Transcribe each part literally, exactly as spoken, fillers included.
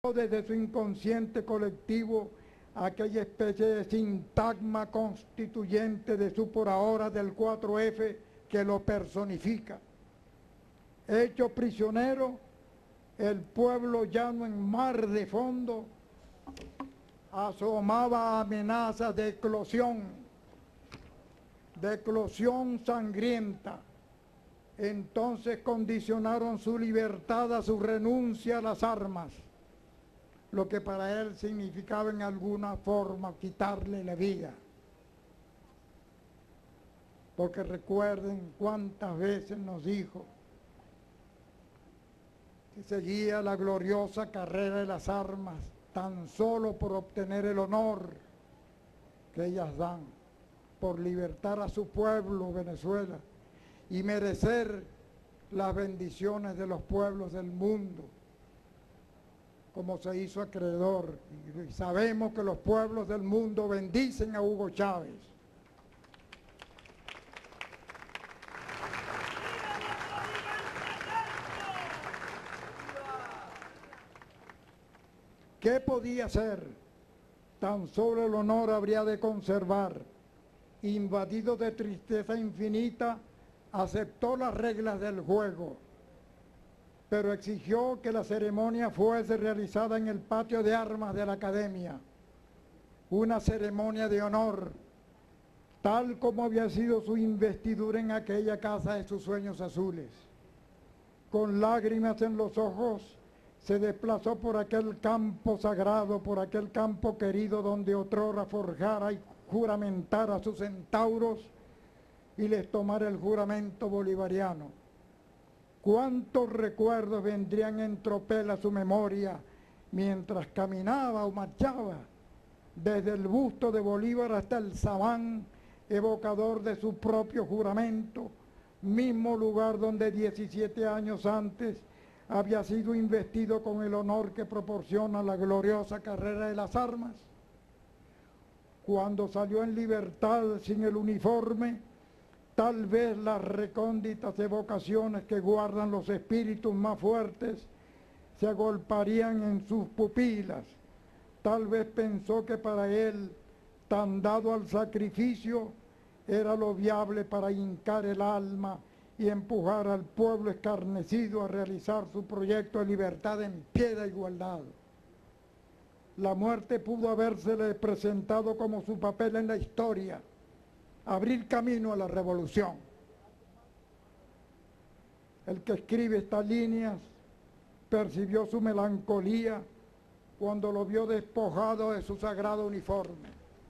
desde su inconsciente colectivo aquella especie de sintagma constituyente de su por ahora del cuatro efe que lo personifica. Hecho prisionero, el pueblo llano en mar de fondo asomaba amenazas de eclosión, de eclosión sangrienta. Entonces condicionaron su libertad a su renuncia a las armas, lo que para él significaba en alguna forma quitarle la vida. Porque recuerden cuántas veces nos dijo que seguía la gloriosa carrera de las armas tan solo por obtener el honor que ellas dan, por libertar a su pueblo, Venezuela, y merecer las bendiciones de los pueblos del mundo, como se hizo acreedor. Y sabemos que los pueblos del mundo bendicen a Hugo Chávez. ¿Qué podía hacer? Tan solo el honor habría de conservar. Invadido de tristeza infinita, aceptó las reglas del juego, pero exigió que la ceremonia fuese realizada en el patio de armas de la Academia, una ceremonia de honor, tal como había sido su investidura en aquella casa de sus sueños azules. Con lágrimas en los ojos, se desplazó por aquel campo sagrado, por aquel campo querido donde otrora forjara y juramentara a sus centauros y les tomara el juramento bolivariano. ¿Cuántos recuerdos vendrían en tropel a su memoria mientras caminaba o marchaba desde el busto de Bolívar hasta el sabán evocador de su propio juramento, mismo lugar donde diecisiete años antes había sido investido con el honor que proporciona la gloriosa carrera de las armas? Cuando salió en libertad sin el uniforme, tal vez las recónditas evocaciones que guardan los espíritus más fuertes se agolparían en sus pupilas. Tal vez pensó que para él, tan dado al sacrificio, era lo viable para hincar el alma y empujar al pueblo escarnecido a realizar su proyecto de libertad en pie de igualdad. La muerte pudo habérsele presentado como su papel en la historia, abrir camino a la revolución. El que escribe estas líneas percibió su melancolía cuando lo vio despojado de su sagrado uniforme.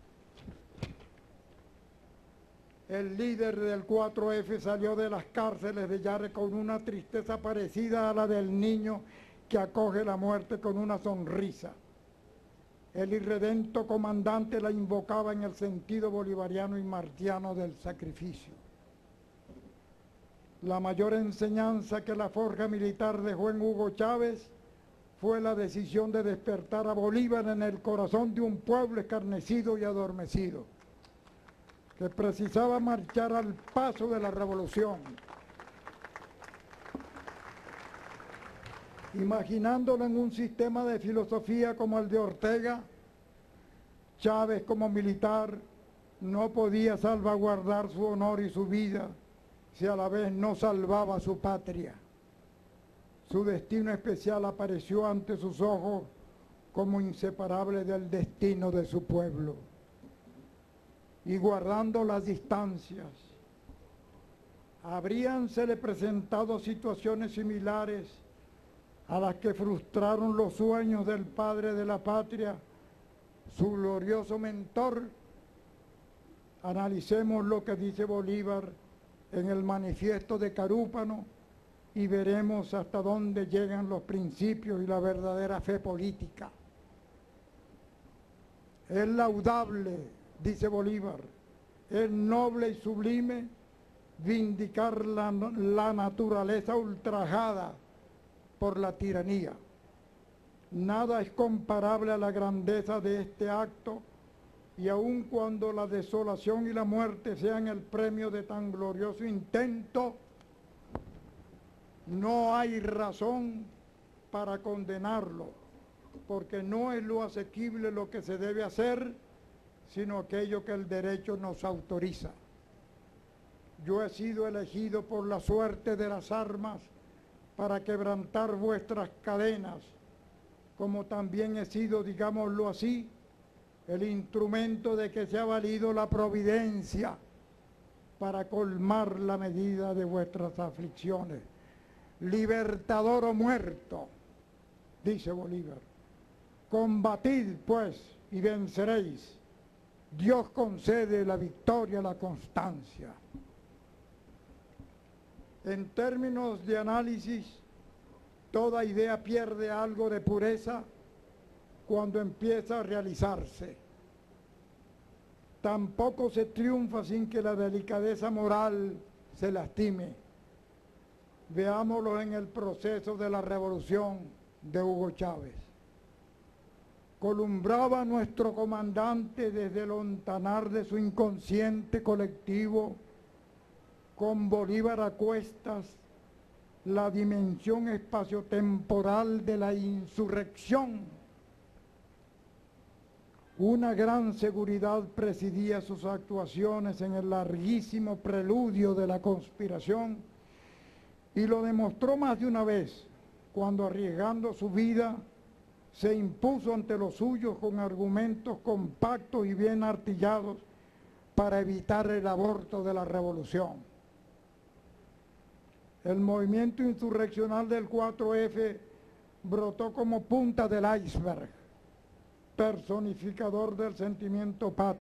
El líder del cuatro efe salió de las cárceles de Yare con una tristeza parecida a la del niño que acoge la muerte con una sonrisa. El irredento comandante la invocaba en el sentido bolivariano y martiano del sacrificio. La mayor enseñanza que la forja militar dejó en Hugo Chávez fue la decisión de despertar a Bolívar en el corazón de un pueblo escarnecido y adormecido, que precisaba marchar al paso de la revolución. Imaginándolo en un sistema de filosofía como el de Ortega, Chávez como militar no podía salvaguardar su honor y su vida si a la vez no salvaba a su patria. Su destino especial apareció ante sus ojos como inseparable del destino de su pueblo. Y guardando las distancias, habríansele presentado situaciones similares a las que frustraron los sueños del padre de la patria, su glorioso mentor. Analicemos lo que dice Bolívar en el manifiesto de Carúpano y veremos hasta dónde llegan los principios y la verdadera fe política. Es laudable, dice Bolívar, es noble y sublime vindicar la, la naturaleza ultrajada por la tiranía. Nada es comparable a la grandeza de este acto, y aun cuando la desolación y la muerte sean el premio de tan glorioso intento, no hay razón para condenarlo. porque no es lo asequible lo que se debe hacer, sino aquello que el derecho nos autoriza. Yo he sido elegido por la suerte de las armas para quebrantar vuestras cadenas, como también he sido, digámoslo así, el instrumento de que se ha valido la providencia para colmar la medida de vuestras aflicciones. Libertador o muerto, dice Bolívar. Combatid, pues, y venceréis. Dios concede la victoria, la constancia. En términos de análisis, toda idea pierde algo de pureza cuando empieza a realizarse. Tampoco se triunfa sin que la delicadeza moral se lastime. Veámoslo en el proceso de la revolución de Hugo Chávez. Columbraba nuestro comandante desde el hontanar de su inconsciente colectivo, con Bolívar a cuestas, la dimensión espaciotemporal de la insurrección. Una gran seguridad presidía sus actuaciones en el larguísimo preludio de la conspiración y lo demostró más de una vez cuando, arriesgando su vida, se impuso ante los suyos con argumentos compactos y bien artillados para evitar el aborto de la revolución. El movimiento insurreccional del cuatro F brotó como punta del iceberg, personificador del sentimiento patrio.